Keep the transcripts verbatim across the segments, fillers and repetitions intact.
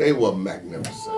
They were magnificent.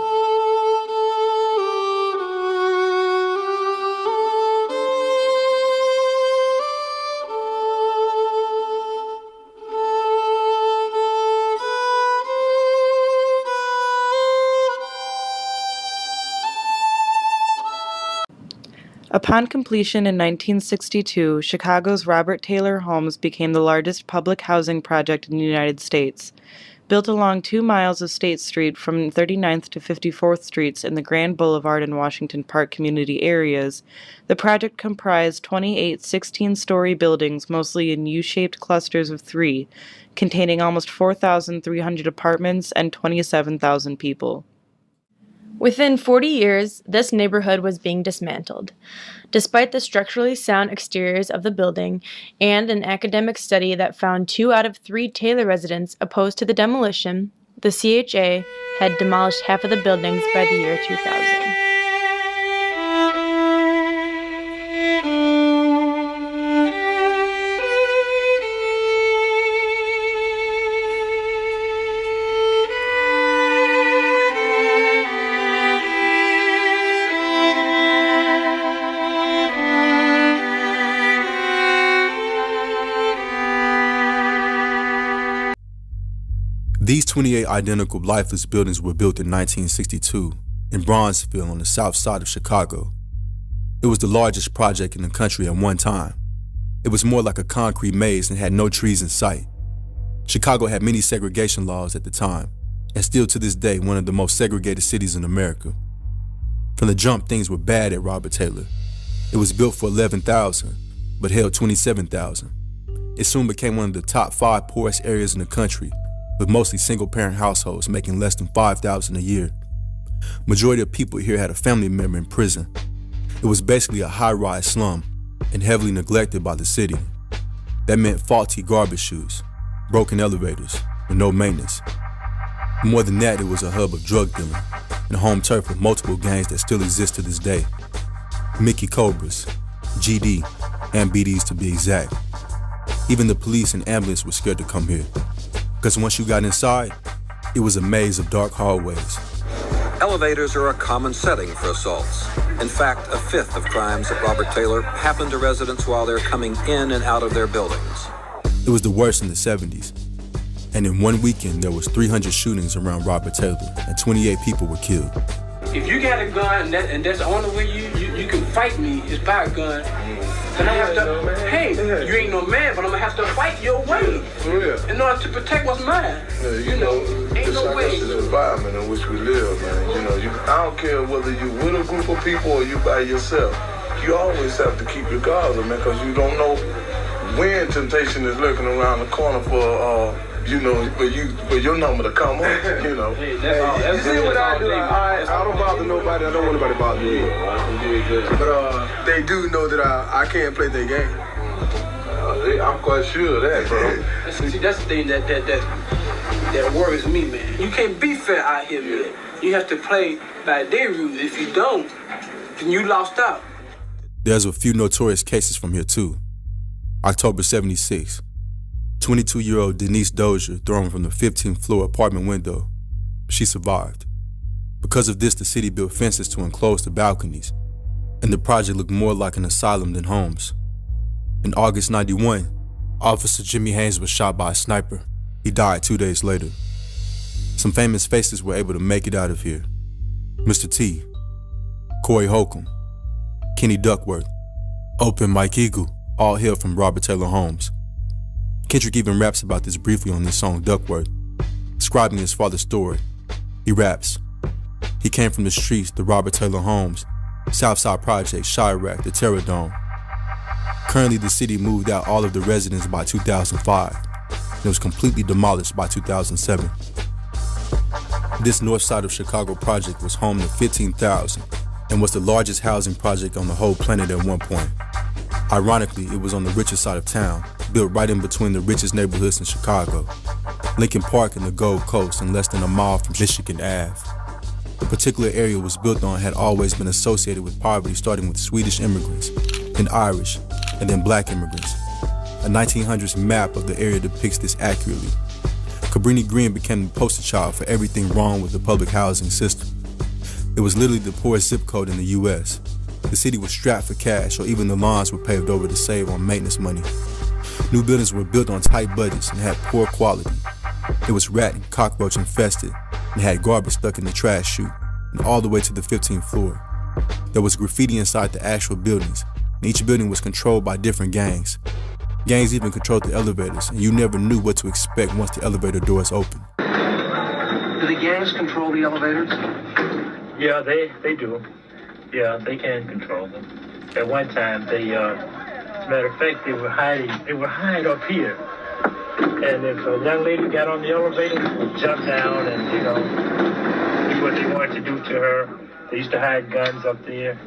Upon completion in nineteen sixty-two, Chicago's Robert Taylor Homes became the largest public housing project in the United States. Built along two miles of State Street from thirty-ninth to fifty-fourth Streets in the Grand Boulevard and Washington Park community areas, the project comprised twenty-eight sixteen-story buildings, mostly in U-shaped clusters of three, containing almost four thousand three hundred apartments and twenty-seven thousand people. Within forty years, this neighborhood was being dismantled. Despite the structurally sound exteriors of the building and an academic study that found two out of three Taylor residents opposed to the demolition, the C H A had demolished half of the buildings by the year two thousand. These twenty-eight identical lifeless buildings were built in nineteen sixty-two in Bronzeville on the south side of Chicago. It was the largest project in the country at one time. It was more like a concrete maze and had no trees in sight. Chicago had many segregation laws at the time, and still to this day one of the most segregated cities in America. From the jump, things were bad at Robert Taylor. It was built for eleven thousand, but held twenty-seven thousand. It soon became one of the top five poorest areas in the country, with mostly single-parent households making less than five thousand dollars a year. Majority of people here had a family member in prison. It was basically a high-rise slum and heavily neglected by the city. That meant faulty garbage chutes, broken elevators, and no maintenance. More than that, it was a hub of drug dealing and home turf with multiple gangs that still exist to this day. Mickey Cobras, G D, and B Ds to be exact. Even the police and ambulance were scared to come here, because once you got inside, it was a maze of dark hallways. Elevators are a common setting for assaults. In fact, a fifth of crimes at Robert Taylor happen to residents while they're coming in and out of their buildings. It was the worst in the seventies. And in one weekend, there was three hundred shootings around Robert Taylor, and twenty-eight people were killed. If you got a gun, and, that, and that's the only way you, you, you can fight me is by a gun, then I have to, hey, you ain't no man, but I'm gonna have to fight your way in order to protect what's mine. Yeah, you, you know, know, ain't no like way. It's the environment in which we live, man. You know, you, I don't care whether you with a group of people or you by yourself. You always have to keep your guards up, man, because you don't know when temptation is lurking around the corner for, uh, you know, for you, for your number to come up, you know. Hey, that's all, that's, you see what I do? I, I don't bother nobody. I don't want nobody to bother me. But uh, they do know that I, I can't play their game. Uh, I'm quite sure of that, bro. See, that's the thing that that that that worries me, man. You can't be fair out here, man. You have to play by their rules. If you don't, then you lost out. There's a few notorious cases from here too. October seventy-six. twenty-two-year-old Denise Dozier thrown from the fifteenth floor apartment window. She survived. Because of this, the city built fences to enclose the balconies, and the project looked more like an asylum than homes. In August ninety-one, Officer Jimmy Haynes was shot by a sniper. He died two days later. Some famous faces were able to make it out of here. Mister T, Corey Holcomb, Kenny Duckworth, Open Mike Eagle, all hail from Robert Taylor Homes. Kendrick even raps about this briefly on his song Duckworth, describing his father's story. He raps, "He came from the streets, the Robert Taylor Homes, Southside Project, Chirac, the Terror Dome. Currently, the city moved out all of the residents by two thousand five, and it was completely demolished by two thousand seven. This north side of Chicago project was home to fifteen thousand and was the largest housing project on the whole planet at one point. Ironically, it was on the richest side of town, built right in between the richest neighborhoods in Chicago, Lincoln Park and the Gold Coast, and less than a mile from Michigan Avenue. The particular area it was built on had always been associated with poverty, starting with Swedish immigrants, then Irish, and then black immigrants. A nineteen hundreds map of the area depicts this accurately. Cabrini Green became the poster child for everything wrong with the public housing system. It was literally the poorest zip code in the U S. The city was strapped for cash, or even the lawns were paved over to save on maintenance money. New buildings were built on tight budgets and had poor quality. It was rat and cockroach infested and had garbage stuck in the trash chute and all the way to the fifteenth floor. There was graffiti inside the actual buildings, and each building was controlled by different gangs. Gangs even controlled the elevators, and you never knew what to expect once the elevator doors opened. Do the gangs control the elevators? Yeah, they, they do. Yeah, they can control them. At one time, they, uh, as a matter of fact, they were hiding, they were hiding up here. And if a young lady got on the elevator, they would jump down and, you know, do what they wanted to do to her. They used to hide guns up there.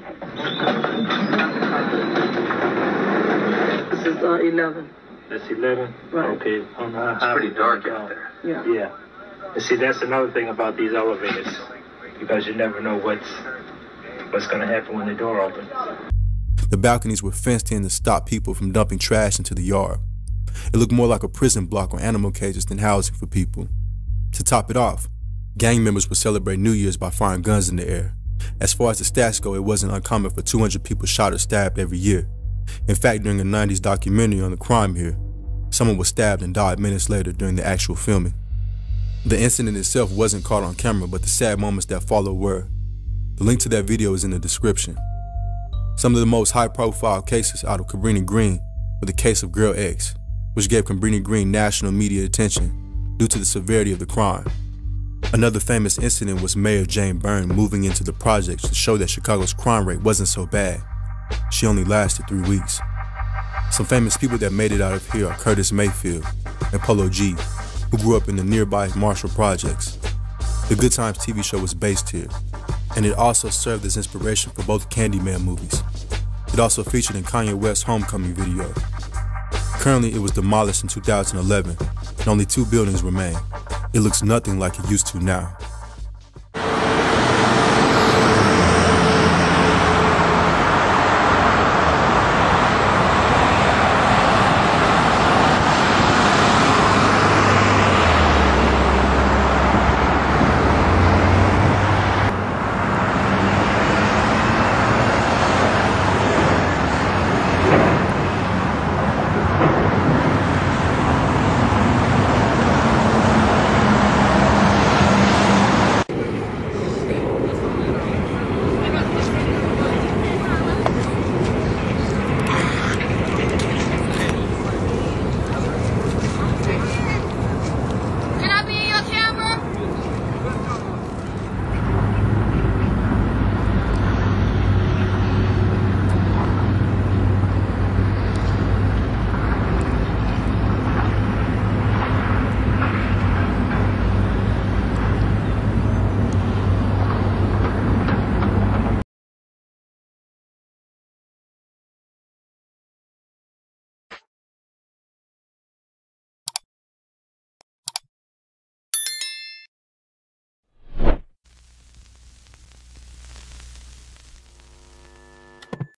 This is uh, eleven. That's eleven? Right. Okay. It's pretty dark out there. Yeah. Yeah. And see, that's another thing about these elevators, because you never know what's what's going to happen when the door opens. The balconies were fenced in to stop people from dumping trash into the yard. It looked more like a prison block or animal cages than housing for people. To top it off, gang members would celebrate New Year's by firing guns in the air. As far as the stats go, it wasn't uncommon for two hundred people shot or stabbed every year. In fact, during a nineties documentary on the crime here, someone was stabbed and died minutes later during the actual filming. The incident itself wasn't caught on camera, but the sad moments that followed were. The link to that video is in the description. Some of the most high-profile cases out of Cabrini Green were the case of Girl X, which gave Cabrini Green national media attention due to the severity of the crime. Another famous incident was Mayor Jane Byrne moving into the projects to show that Chicago's crime rate wasn't so bad. She only lasted three weeks. Some famous people that made it out of here are Curtis Mayfield and Polo G, who grew up in the nearby Marshall Projects. The Good Times T V show was based here, and it also served as inspiration for both Candyman movies. It also featured in Kanye West's Homecoming video. Currently, it was demolished in two thousand eleven, and only two buildings remain. It looks nothing like it used to now.